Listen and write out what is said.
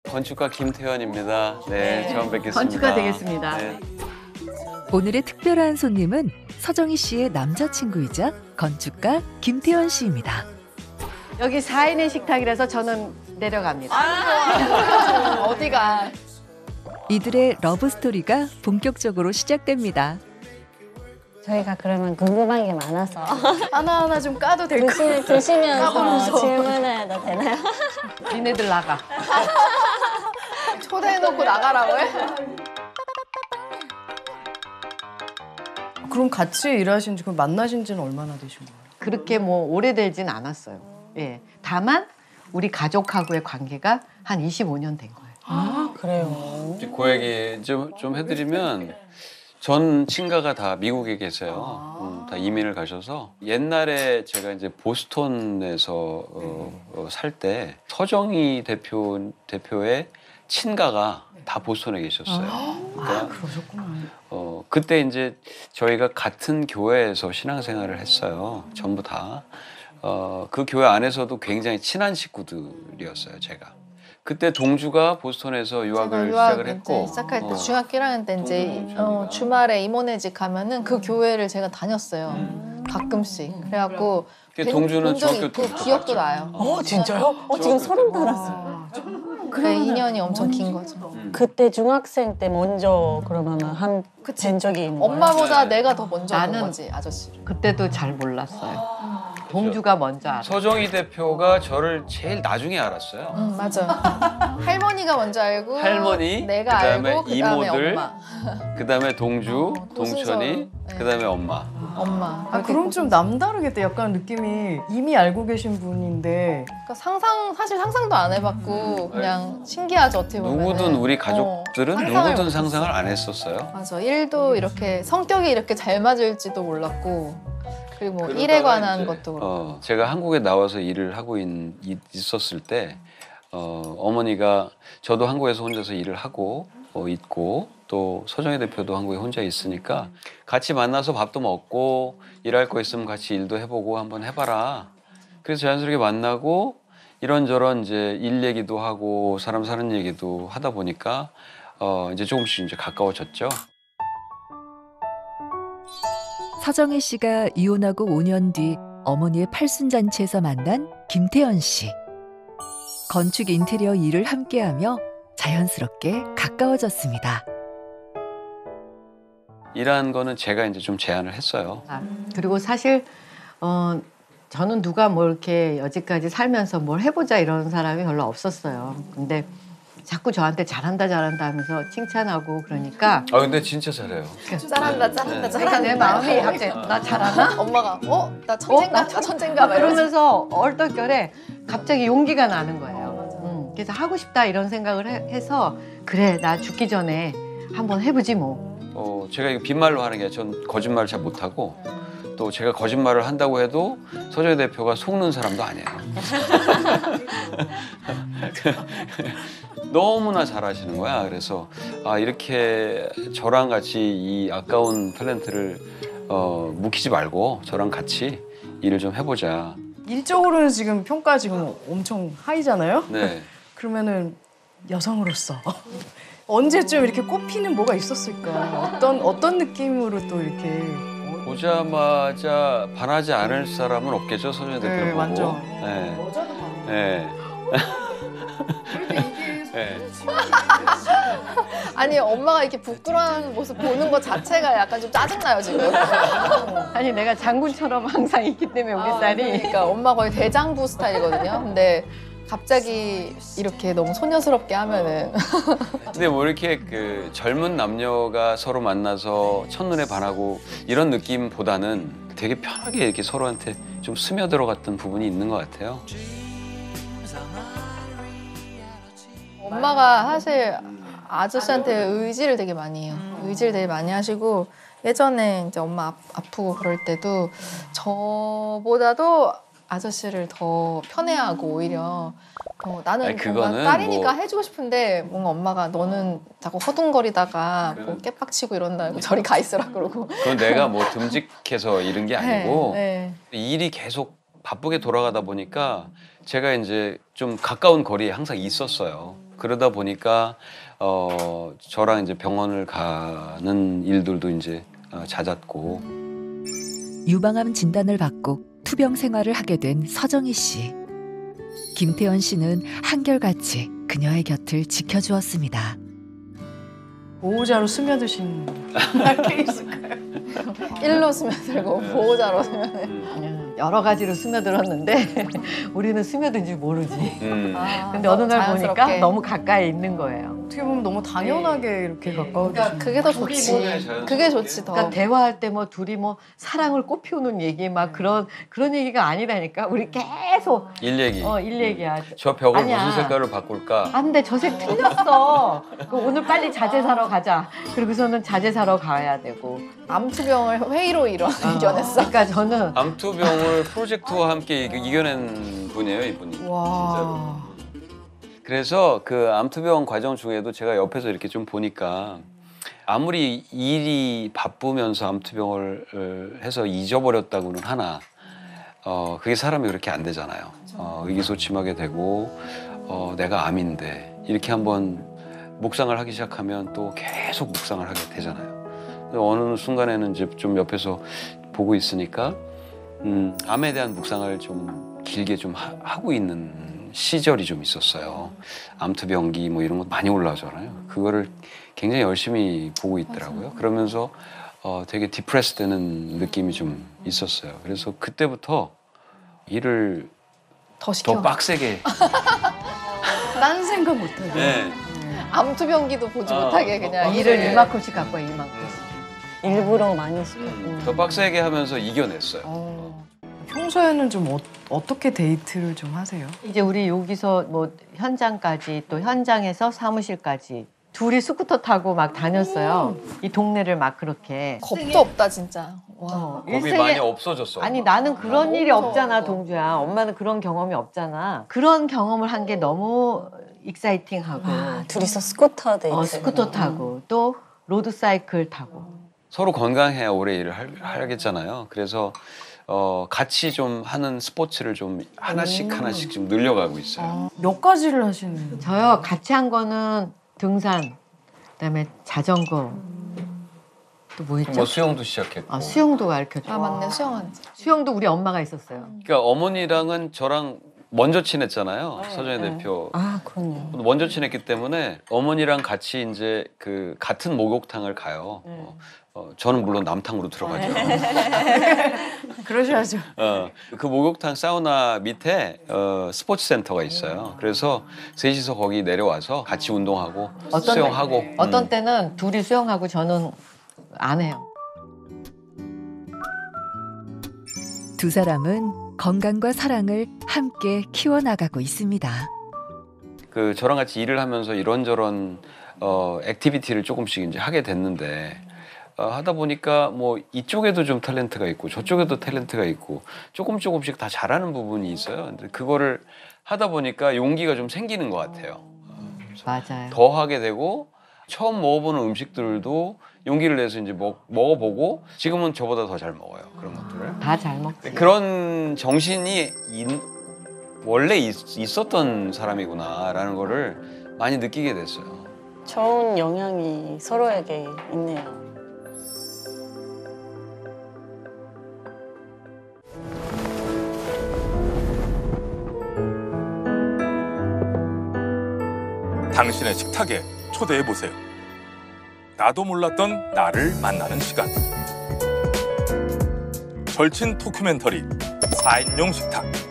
건축가 김태현입니다. 네, 처음 뵙겠습니다. 건축가 되겠습니다. 네. 오늘의 특별한 손님은 서정희 씨의 남자친구이자 건축가 김태현 씨입니다. 여기 4인의 식탁이라서 저는 내려갑니다. 어디가? 이들의 러브 스토리가 본격적으로 시작됩니다. 저희가 그러면 궁금한 게 많아서 하나하나 좀 까도 될까요? 드시면서 까보면서. 질문해도 되나요? 니네들 나가. 초대해놓고 나가라고 해? 그럼 같이 일하신 지, 그럼 만나신 지는 얼마나 되신 거예요? 그렇게 뭐 오래되진 않았어요. 예. 다만 우리 가족하고의 관계가 한 25년 된 거예요. 아, 그래요. 그 얘기 좀 해드리면 전 친가가 다 미국에 계세요. 다 이민을 가셔서 옛날에 제가 이제 보스턴에서 살 때 서정희 대표의 친가가 다 보스턴에 계셨어요. 그러니까 그러셨구나. 그때 이제 저희가 같은 교회에서 신앙생활을 했어요. 전부 다. 그 교회 안에서도 굉장히 친한 식구들이었어요, 제가. 그때 동주가 보스턴에서 유학을 시작을 했고 시작할 때 중학교 1학년 때 이제 주말에 이모네 집 가면은 그 교회를 제가 다녔어요. 가끔씩. 그래갖고 동주는 본 적이 중학교 있고 때부터 기억도 봤죠. 나요. 진짜요? 지금 소름 돋았어요. 그 인연이 엄청 긴 거죠. 그때 중학생 때 먼저 그러면 뵌 적이 있는 거예요? 엄마보다 내가 더 먼저 본 나는 거지, 아저씨를. 그때도 잘 몰랐어요. 동주가 먼저 알았어요. 서정희 대표가 저를 제일 나중에 알았어요. 맞아요. 할머니가 먼저 알고 할머니, 내가 그다음에 알고 그다음에 이모들, 엄마. 그다음에 동주, 동천이, 도순서로. 네. 그다음에 엄마. 엄마. 아, 그럼 좀 남다르겠다. 약간 느낌이 이미 알고 계신 분인데. 그러니까 사실 상상도 안 해봤고 그냥 신기하죠, 어떻게 보면. 누구든 우리 가족들은 누구든 상상을 안 했었어요. 맞아. 일도 이렇게 성격이 이렇게 잘 맞을지도 몰랐고 그리고 뭐 그러다가 일에 관한 이제, 것도 그렇고. 제가 한국에 나와서 일을 하고 있었을 때 어머니가 저도 한국에서 혼자서 일을 하고 있고 또 서정희 대표도 한국에 혼자 있으니까 같이 만나서 밥도 먹고 일할 거 있으면 같이 일도 해보고 한번 해봐라. 그래서 자연스럽게 만나고 이런저런 이제 일 얘기도 하고 사람 사는 얘기도 하다 보니까 이제 조금씩 이제 가까워졌죠. 서정희 씨가 이혼하고 5년 뒤 어머니의 팔순잔치에서 만난 김태현 씨. 건축 인테리어 일을 함께하며 자연스럽게 가까워졌습니다. 일한 거는 제가 이제 좀 제안을 했어요. 그리고 사실 저는 누가 뭐 이렇게 여지까지 살면서 뭘 해보자 이런 사람이 별로 없었어요. 근데 자꾸 저한테 잘한다 하면서 칭찬하고 그러니까 근데 진짜 잘해요. 잘한다. 그러니까 내 마음이 갑자기 나 잘하나? 엄마가 나 천재인가? 나 천재인가? 막 이러면서. 그러면서 얼떨결에 갑자기 용기가 나는 거예요. 그래서 하고 싶다 이런 생각을 해서 그래 나 죽기 전에 한번 해보지 뭐. 제가 이거 빈말로 하는 게 전 거짓말을 잘 못하고 또 제가 거짓말을 한다고 해도 서정희 대표가 속는 사람도 아니에요. 너무나 잘하시는 거야. 그래서 이렇게 저랑 같이 이 아까운 탤런트를 묵히지 말고 저랑 같이 일을 좀 해보자. 일적으로는 지금 평가 지금 엄청 하이잖아요? 네. 그러면은 여성으로서 언제쯤 이렇게 꼽히는 뭐가 있었을까? 어떤 느낌으로 또 이렇게 보자마자 반하지 않을 사람은 없겠죠, 서정희 대표를 보고. 완전. 네. 네. 네. 아니 엄마가 이렇게 부끄러워하는 모습 보는 것 자체가 약간 좀 짜증나요 지금. 아니 내가 장군처럼 항상 있기 때문에 우리 딸이 그러니까 엄마 거의 대장부 스타일이거든요. 근데 갑자기 이렇게 너무 소녀스럽게 하면은 근데 뭐 이렇게 그 젊은 남녀가 서로 만나서 첫눈에 반하고 이런 느낌보다는 되게 편하게 이렇게 서로한테 좀 스며들어갔던 부분이 있는 것 같아요. 엄마가 사실 아저씨한테 의지를 되게 많이 해요. 의지를 되게 많이 하시고 예전에 이제 엄마 아프고 그럴 때도 저보다도 아저씨를 더 편애하고 오히려 나는 아니, 뭔가 그거는 딸이니까 뭐... 해주고 싶은데 뭔가 엄마가 너는 자꾸 허둥거리다가 뭐 깨빡치고 이런다 저리 가 있으라 그러고 그건 내가 뭐 듬직해서 이런 게 아니고 네. 일이 계속 바쁘게 돌아가다 보니까 제가 이제 좀 가까운 거리에 항상 있었어요. 그러다 보니까 저랑 이제 병원을 가는 일들도 이제 잦았고. 유방암 진단을 받고 투병 생활을 하게 된 서정희 씨. 김태현 씨는 한결같이 그녀의 곁을 지켜주었습니다. 보호자로 스며드신 케이스일까요? 일로 스며들고 보호자로 스며들. 여러 가지로 스며들었는데 우리는 스며든 줄 모르지. 아, 근데 어느 날 보니까 자연스럽게. 너무 가까이 있는 거예요. 어떻게 보면 너무 당연하게 이렇게 가까워지신 그러니까 그게 더 좋지. 그게 좋지 더. 그러니까 대화할 때 뭐 둘이 뭐 사랑을 꽃피우는 얘기 막 그런 얘기가 아니라니까. 우리 계속 일 얘기. 일 얘기야. 저 벽을 아니야. 무슨 색깔로 바꿀까? 아 근데 저 색 틀렸어. 오늘 빨리 자재 사러 가자. 그리고서는 자재 사러 가야 되고. 암투병을 회의로 이겨냈어. 그러니까 저는 암투병을 프로젝트와 함께 이겨낸 분이에요, 이분이. 와. 그래서 그 암투병 과정 중에도 제가 옆에서 이렇게 좀 보니까 아무리 일이 바쁘면서 암투병을 해서 잊어버렸다고는 하나 그게 사람이 그렇게 안 되잖아요. 의기소침하게 되고 내가 암인데 이렇게 한번 묵상을 하기 시작하면 또 계속 묵상을 하게 되잖아요. 어느 순간에는 이제 좀 옆에서 보고 있으니까 암에 대한 묵상을 좀 길게 좀 하고 있는 시절이 좀 있었어요. 암투병기 뭐 이런 거 많이 올라오잖아요. 그거를 굉장히 열심히 보고 있더라고요. 그러면서 되게 디프레스 되는 느낌이 좀 있었어요. 그래서 그때부터 일을 더 시켜. 더 빡세게. 딴 생각 못하게. 네. 암투병기도 보지 못하게 그냥 일을 네. 이만큼씩 갖고 와, 이만큼씩. 일부러 많이 시켰고. 더 빡세게 하면서 이겨냈어요. 평소에는 좀 어떻게 데이트를 좀 하세요? 이제 우리 여기서 뭐 현장까지 또 현장에서 사무실까지 둘이 스쿠터 타고 막 다녔어요. 이 동네를 막 그렇게. 겁도 없다 진짜. 와. 겁이 많이 없어졌어. 아니 나는 그런 일이 무서워. 없잖아, 동주야. 엄마는 그런 경험이 없잖아. 그런 경험을 한 게 너무 익사이팅하고 둘이서 스쿠터 데이트. 스쿠터 타고 또 로드사이클 타고. 서로 건강해야 오래 일을 하겠잖아요. 그래서 같이 좀 하는 스포츠를 좀 하나씩 좀 늘려가고 있어요. 몇 가지를 하시는? 저요 같이 한 거는 등산, 그다음에 자전거, 또 뭐 있죠? 뭐 수영도 시작했고. 수영도 가르쳐줘. 아 맞네 수영하는지. 수영도 우리 엄마가 있었어요. 그러니까 어머니랑은 저랑 먼저 친했잖아요. 서정희 대표. 아, 그럼요. 먼저 친했기 때문에 어머니랑 같이 이제 그 같은 목욕탕을 가요. 저는 물론 남탕으로 들어가죠. 그러셔야죠. 그 목욕탕 사우나 밑에 스포츠 센터가 있어요. 그래서 셋이서 거기 내려와서 같이 운동하고 수영하고. 어떤 때는 둘이 수영하고 저는 안 해요. 두 사람은 건강과 사랑을 함께 키워나가고 있습니다. 그 저랑 같이 일을 하면서 이런저런 액티비티를 조금씩 이제 하게 됐는데 하다 보니까 뭐 이쪽에도 좀 탤런트가 있고 저쪽에도 탤런트가 있고 조금씩 다 잘하는 부분이 있어요. 근데 그거를 하다 보니까 용기가 좀 생기는 것 같아요. 맞아요. 더 하게 되고 처음 먹어보는 음식들도 용기를 내서 이제 먹어보고 지금은 저보다 더 잘 먹어요. 그런 것들을. 다 잘 먹지. 그런 정신이 원래 있었던 사람이구나라는 거를 많이 느끼게 됐어요. 좋은 영향이 서로에게 있네요. 당신의 식탁에 초대해보세요. 나도 몰랐던 나를 만나는 시간. 절친 토큐멘터리 4인용 식탁.